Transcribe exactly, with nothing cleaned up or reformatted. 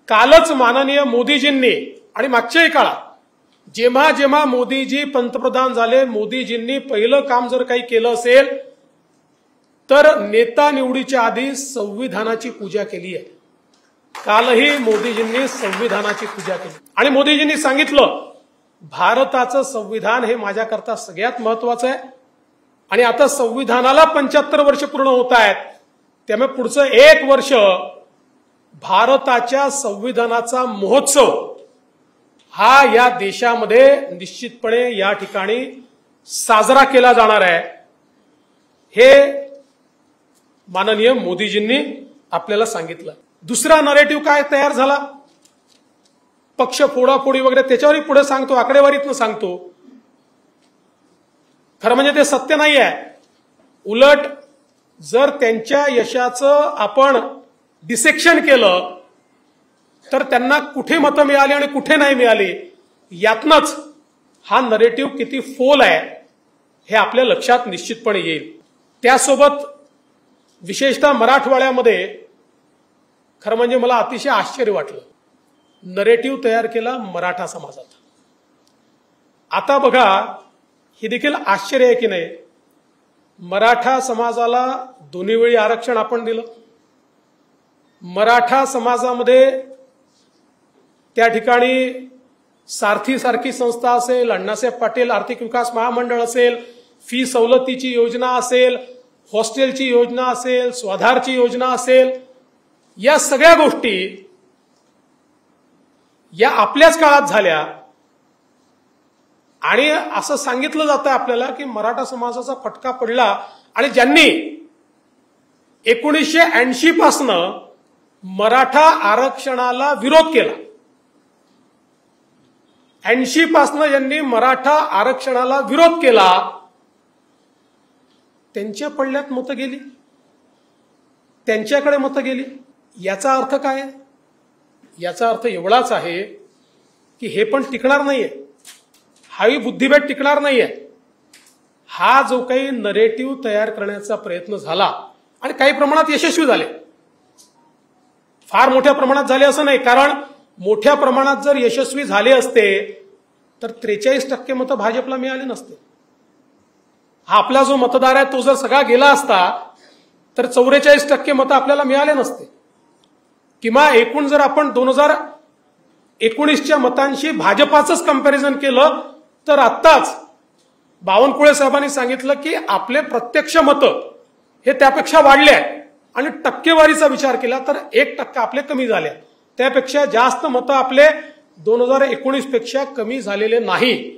कालच माननीय मोदीजींनी आणि मागच्याही काळात जेव्हा जेव्हा मोदीजी पंतप्रधान झाले, मोदीजींनी पहिलं काम जर काही केलं असेल तर नेता निवडीच्या आधी संविधानाची पूजा केली आहे। कालही मोदीजींनी संविधानाची पूजा केली आणि मोदीजींनी सांगितलं भारताचं संविधान हे माझ्याकरता सगळ्यात महत्वाचं आहे आणि आता संविधानाला पंच्याहत्तर वर्ष पूर्ण होत आहेत, त्यामुळे पुढचं एक वर्ष भारताच्या संविधानाचा महोत्सव हा या देशामध्ये निश्चितपणे या ठिकाणी साजरा केला जाणार आहे, हे माननीय मोदीजींनी आपल्याला सांगितलं। दुसरा नरेटिव्ह काय तयार झाला, पक्ष फोडाफोडी वगैरे, त्याच्यावरही पुढे सांगतो, आकडेवारीतनं सांगतो। खरं म्हणजे ते सत्य नाही आहे। उलट जर त्यांच्या यशाचं आपण डिसेक्शन केलं तर त्यांना कुठे मतं मिळाली आणि कुठे नाही मिळाली यातनच हा नरेटिव्ह किती फोल आहे हे आपल्या लक्षात निश्चितपणे येईल। त्यासोबत विशेषतः मराठवाड्यामध्ये खरं म्हणजे मला अतिशय आश्चर्य वाटलं, नरेटिव्ह तयार केला मराठा समाजात। आता बघा, हे देखील आश्चर्य आहे की नाही, मराठा समाजाला दोन्ही वेळी आरक्षण आपण दिलं, मराठा समाजामध्ये त्या ठिकाणी सारथी सारखी संस्था असेल, अण्णासाहेब पाटील आर्थिक विकास महामंडळ असेल, फी सवलतीची योजना असेल, हॉस्टेलची योजना असेल, स्वाधारची योजना असेल, या सगळ्या गोष्टी या आपल्याच काळात झाल्या आणि असं सांगितलं जातं आपल्याला की मराठा समाजाचा फटका पडला आणि ज्यांनी एकोणीसशे ऐंशी पासनं मराठा आरक्षणाला विरोध केला, ऐंशी पासनं ज्यांनी मराठा आरक्षणाला विरोध केला त्यांच्या पडल्यात मतं गेली, त्यांच्याकडे मतं गेली। याचा अर्थ काय आहे? याचा अर्थ एवढाच आहे की हे पण टिकणार नाहीये, हाही बुद्धिभेद टिकणार नाहीये। हा जो काही नरेटिव्ह तयार करण्याचा प्रयत्न झाला आणि काही प्रमाणात यशस्वी झाले, फार मोठ्या प्रमाणात झाले असं नाही, कारण मोठ्या प्रमाणात जर यशस्वी झाले असते तर त्रेचाळीस टक्के मतं भाजपला मिळाले नसते। हा आपला जो मतदार आहे तो जर सगळा गेला असता तर चौवेचाळीस टक्के मतं आपल्याला मिळाले नसते, किंवा एकूण जर आपण दोन हजार एकोणीसच्या मतांशी भाजपाचंच कंपॅरिझन केलं तर आत्ताच बावनकुळे साहेबांनी सांगितलं की आपले प्रत्यक्ष मतं हे त्यापेक्षा वाढले आहेत आणि टक्केवारीचा विचार केला तर एक टक्का आपले कमी झाले, त्यापेक्षा जास्त मतं आपले दोन हजार एकोणीस पेक्षा कमी झालेले नाही।